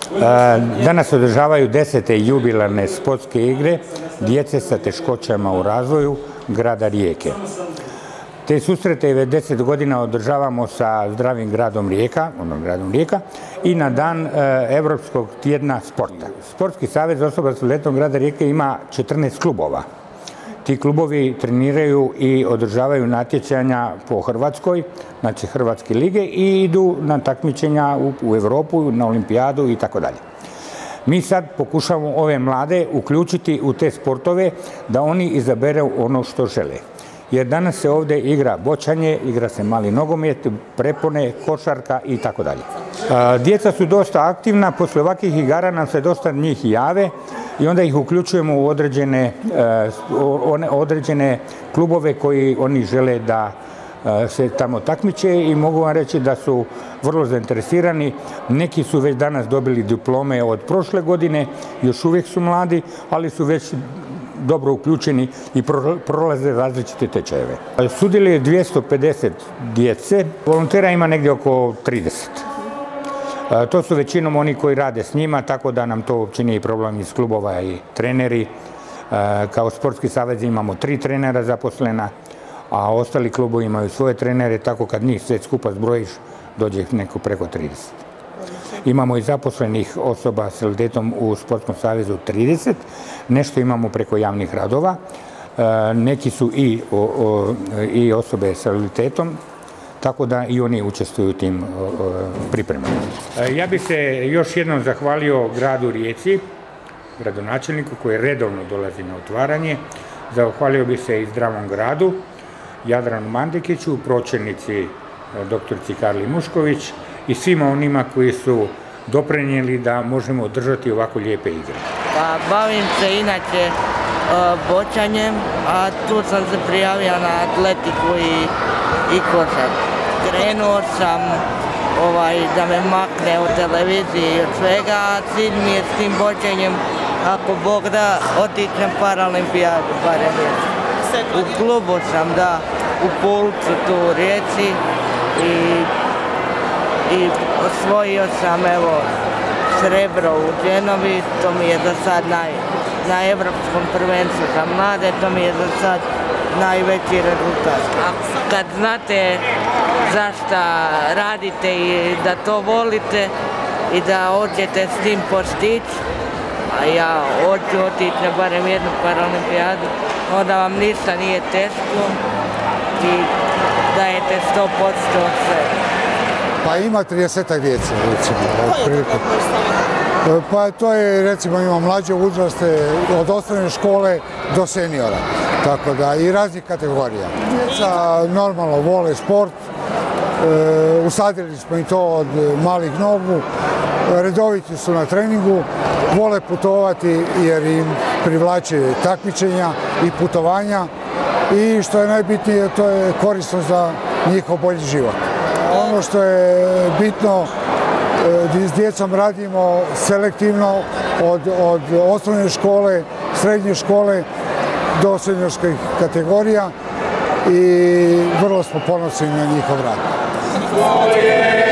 Danas održavaju 10. jubilarne sportske igre djece sa teškoćama u razvoju grada Rijeke. Te susrete već 10 godina održavamo sa zdravim gradom Rijeka, i na dan Europskog tjedna sporta. Sportski savez osoba s invaliditetom grada Rijeke ima 14 klubova. Ti klubovi treniraju i održavaju natjecanja po Hrvatskoj, znači Hrvatske lige, i idu na takmičenja u Europu, na olimpijadu i tako dalje. Mi sad pokušavamo ove mlade uključiti u te sportove da oni izaberu ono što žele. Jer danas se ovdje igra boćanje, igra se mali nogomet, prepone, košarka i tako dalje. Djeca su dosta aktivna, poslije ovakvih igara nam se dosta njih jave i onda ih uključujemo u određene klubove koji oni žele da se tamo takmiče i mogu vam reći da su vrlo zainteresirani. Neki su već danas dobili diplome od prošle godine, još uvijek su mladi, ali su već dobro uključeni i prolaze različite tečajeve. Sudjeluje 250 djece, volontera ima negdje oko 30. To su većinom oni koji rade s njima, tako da nam to uopće nije problem iz klubova i treneri. Kao sportski savez imamo 3 trenera zaposlena, a ostali klubovi imaju svoje trenere, tako kad njih sve skupa zbrojiš, dođe neko preko 30. Imamo i zaposlenih osoba s invaliditetom u Sportskom savezu 30, nešto imamo preko javnih radova, neki su i osobe s invaliditetom, tako da i oni učestvuju u tim pripremama. Ja bih se još jednom zahvalio gradu Rijeci, gradonačelniku koji redovno dolazi na otvaranje. Zahvalio bih se i Zdravom gradu, Jadranu Mandekiću, pročelnici doktorici Karli Mušković i svima onima koji su doprinijeli da možemo održati ovako lijepe igre. Bavim se inače boćanjem, a tu sam se prijavio na atletiku i košarku. Krenuo sam da me makne od televizije i od svega, a cilj mi je s tim boćanjem, ako Bog da, otići na Paralimpijadu barem jednom. U klubu sam, da, u Pulcu, tu u Rijeci, i osvojio sam srebro u Genovi, to mi je za sad na Evropskom prvenstvu za mlade, to mi je za sad najveći rezultat. A kad znate zašto radite i da to volite i da hoćete s tim postići, a ja hoću otići na barem jednu Paralimpijadu, onda vam ništa nije teško i dajete 100% od sve. Pa ima 30-ak djece, recimo, otprilike. Pa to je, recimo, ima mlađe uzraste od osnovne škole do seniora, tako da i raznih kategorija. Djeca normalno vole sport, usadili smo i to od malih nogu, redoviti su na treningu, vole putovati jer im privlače takmičenja i putovanja i što je najbitnije, to je korisno za njihov bolji život. Ono što je bitno, s djecom radimo selektivno od osnovne škole, srednje škole do seniorskih kategorija i vrlo smo ponosni na njihov rad.